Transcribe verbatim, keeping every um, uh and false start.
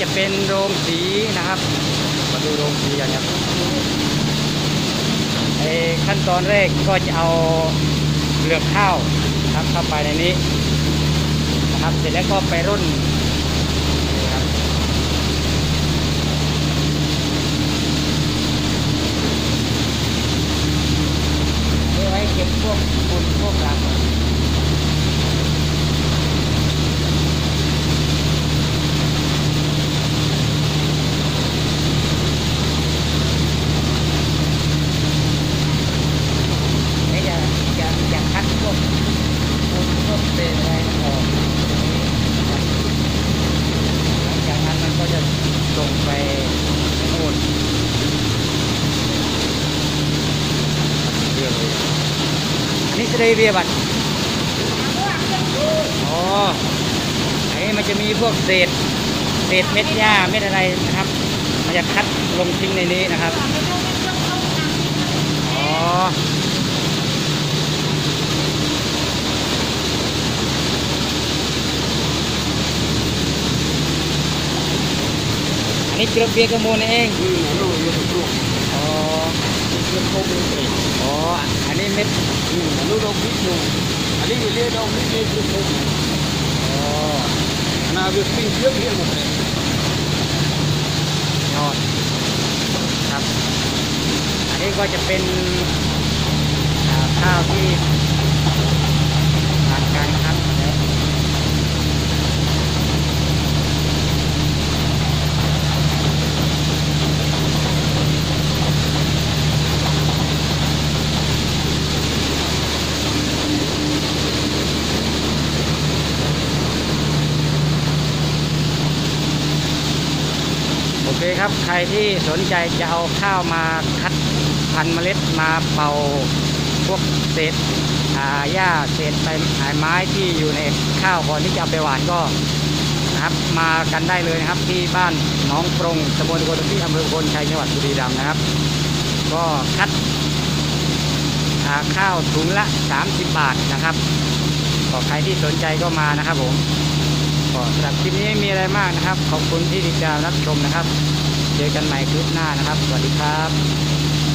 จะเป็นโรงสีนะครับมาดูโรงสีกันครับไอ้ขั้นตอนแรกก็จะเอาเปลือกข้าวครับเข้าไปในนี้นะครับเสร็จแล้วก็ไปรุ่นครับนี่ไว้เก็บพวกฝุ่นพวกรังส่งไปนู่นเรื่องเลยอันนี้สเตเวียบัตอ๋อไอ้มันจะมีพวกเศษเศษเม็ดหญ้าเม็ดอะไรนะครับมันจะคัดลงทิ้งในนี้นะครับอ๋ออันนี้เกลือเบียร์กระมูลนี่เองอ๋ออ๋ออันนี้เม็ดลูกดอกพิษอยู่อันนี้เรียกดอกพิษเรียกลูกดอกอ๋อนาเบียร์ปิ้งเยอะเยอะหมดเลยยอดครับอันนี้ก็จะเป็นข้าวที่ผ่านการคัดโอเคครับใครที่สนใจจะเอาข้าวมาคัดพันธุ์เมล็ดมาเป่าพวกเศษหญ้าเศษใบไม้ที่อยู่ในข้าวก่อนที่จะเอาไปหวานก็นะครับมากันได้เลยนะครับที่บ้านหนองปรงตำบลโกตุที่อำเภอโพนชัยจังหวัดบุรีรัมย์นะครับก็คัดข้าวถุงละสามสิบบาทนะครับก็ใครที่สนใจก็มานะครับผมก็สำหรับคลิปนี้ไม่มีอะไรมากนะครับขอบคุณที่ติดตามรับชมนะครับเจอกันใหม่คลิปหน้านะครับสวัสดีครับ